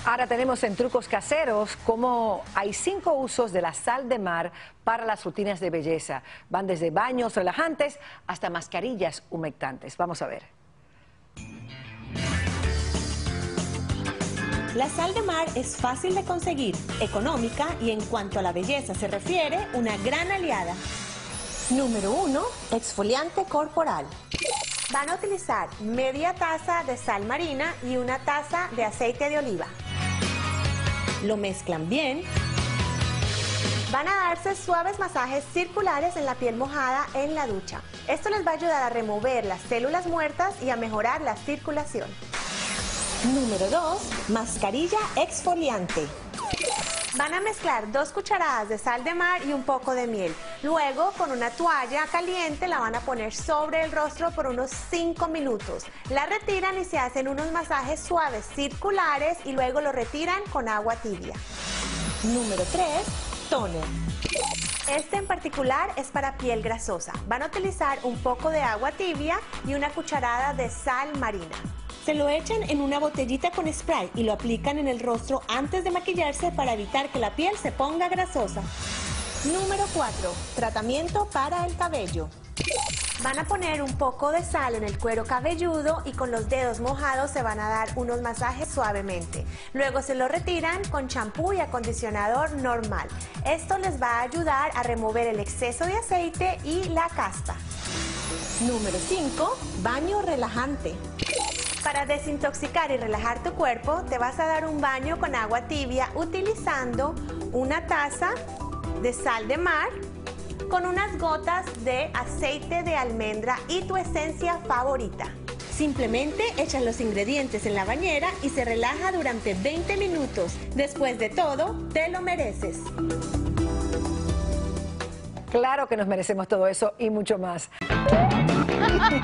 Ahora tenemos en Trucos Caseros cómo hay 5 usos de la sal de mar para las rutinas de belleza. Van desde baños relajantes hasta mascarillas humectantes. Vamos a ver. La sal de mar es fácil de conseguir, económica y en cuanto a la belleza se refiere, una gran aliada. Número 1. Exfoliante corporal. Van a utilizar media taza de sal marina y una taza de aceite de oliva. Lo mezclan bien. Van a darse suaves masajes circulares en la piel mojada en la ducha. Esto les va a ayudar a remover las células muertas y a mejorar la circulación. Número 2. Mascarilla exfoliante. Van a mezclar 2 cucharadas de sal de mar y un poco de miel. Luego, con una toalla caliente, la van a poner sobre el rostro por unos 5 minutos. La retiran y se hacen unos masajes suaves circulares y luego lo retiran con agua tibia. Número 3. Toner. Este en particular es para piel grasosa. Van a utilizar un poco de agua tibia y una cucharada de sal marina. Se lo echan en una botellita con spray y lo aplican en el rostro antes de maquillarse para evitar que la piel se ponga grasosa. Número 4. Tratamiento para el cabello. Van a poner un poco de sal en el cuero cabelludo y con los dedos mojados se van a dar unos masajes suavemente. Luego se lo retiran con champú y acondicionador normal. Esto les va a ayudar a remover el exceso de aceite y la caspa. Número 5. Baño relajante. Para desintoxicar y relajar tu cuerpo, te vas a dar un baño con agua tibia utilizando una taza de sal de mar con unas gotas de aceite de almendra y tu esencia favorita. Simplemente echas los ingredientes en la bañera y se relaja durante 20 minutos. Después de todo, te lo mereces. Claro que nos merecemos todo eso y mucho más.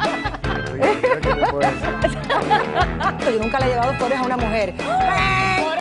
Yo nunca le he llevado flores a una mujer.